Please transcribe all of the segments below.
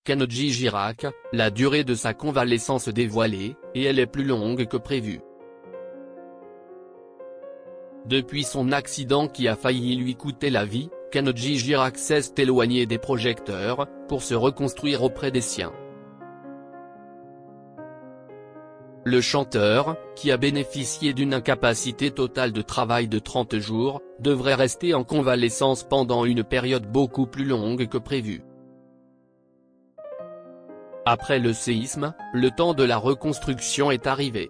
Kenji Girac, la durée de sa convalescence dévoilée, et elle est plus longue que prévu. Depuis son accident qui a failli lui coûter la vie, Kenji Girac s'est éloigné des projecteurs, pour se reconstruire auprès des siens. Le chanteur, qui a bénéficié d'une incapacité totale de travail de 30 jours, devrait rester en convalescence pendant une période beaucoup plus longue que prévu. Après le séisme, le temps de la reconstruction est arrivé.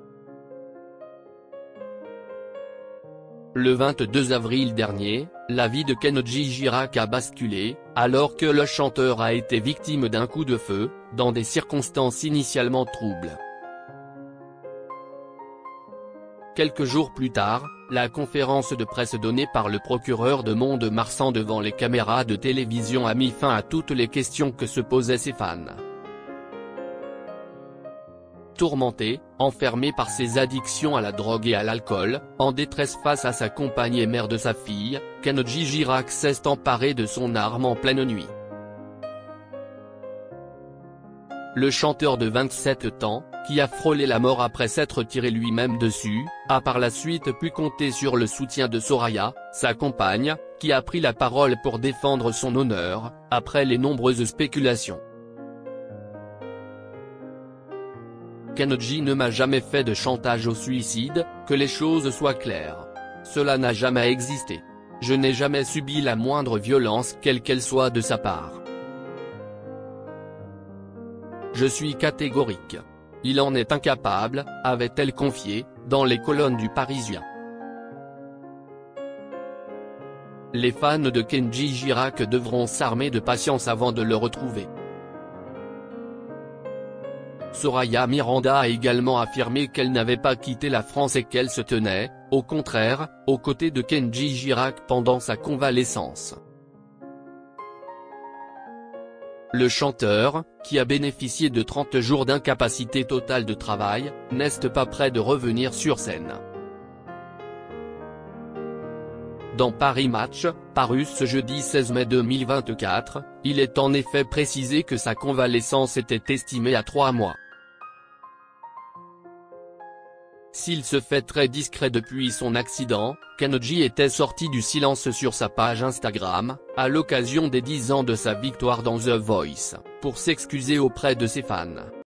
Le 22 avril dernier, la vie de Kenji Girac a basculé, alors que le chanteur a été victime d'un coup de feu, dans des circonstances initialement troubles. Quelques jours plus tard, la conférence de presse donnée par le procureur de Mont-de-Marsan devant les caméras de télévision a mis fin à toutes les questions que se posaient ses fans. Tourmenté, enfermé par ses addictions à la drogue et à l'alcool, en détresse face à sa compagne et mère de sa fille, Kenji Girac s'est emparé de son arme en pleine nuit. Le chanteur de 27 ans, qui a frôlé la mort après s'être tiré lui-même dessus, a par la suite pu compter sur le soutien de Soraya, sa compagne, qui a pris la parole pour défendre son honneur, après les nombreuses spéculations. Kenji ne m'a jamais fait de chantage au suicide, que les choses soient claires. Cela n'a jamais existé. Je n'ai jamais subi la moindre violence quelle qu'elle soit de sa part. Je suis catégorique. Il en est incapable, avait-elle confié, dans les colonnes du Parisien. Les fans de Kenji Girac devront s'armer de patience avant de le retrouver. Soraya Miranda a également affirmé qu'elle n'avait pas quitté la France et qu'elle se tenait, au contraire, aux côtés de Kenji Girac pendant sa convalescence. Le chanteur, qui a bénéficié de 30 jours d'incapacité totale de travail, n'est pas prêt de revenir sur scène. Dans Paris Match, paru ce jeudi 16 mai 2024, il est en effet précisé que sa convalescence était estimée à 3 mois. S'il se fait très discret depuis son accident, Kenji était sorti du silence sur sa page Instagram, à l'occasion des 10 ans de sa victoire dans The Voice, pour s'excuser auprès de ses fans.